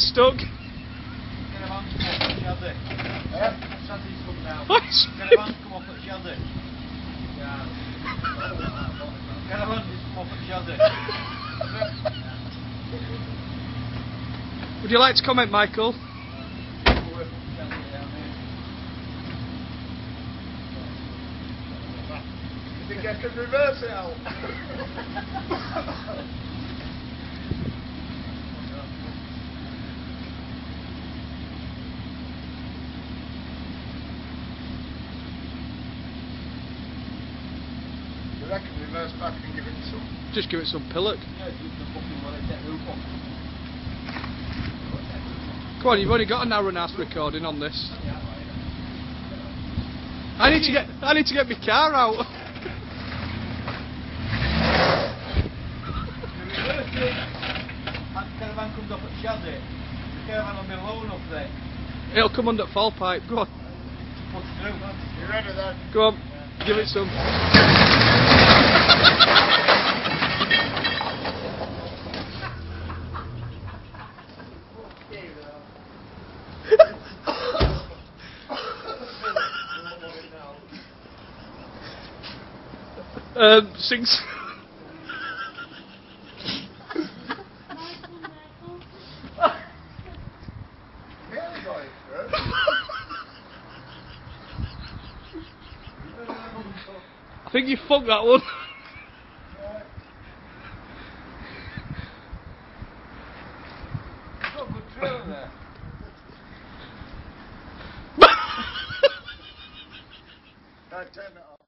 stuck. Get a van to come up at Shaddy. Shaddy's come down. What? Get a van to come up at Shaddy. Yeah. Get a van to come up at Shaddy. Would you like to comment, Michael? You think I can reverse it out? You reckon reverse back and give it some? Just give it some pillock. Yeah, give the fucking one a dead roof on. Come on, you've only got an hour and a half recording on this. I need to get my car out. The caravan comes up at Shaddy. The caravan will be low enough there. It'll come under fall pipe. Go on. Push through. You ready then? Go on. Give it some. Sings. I think you fucked that one. Got a good trail there. Right, turn it off.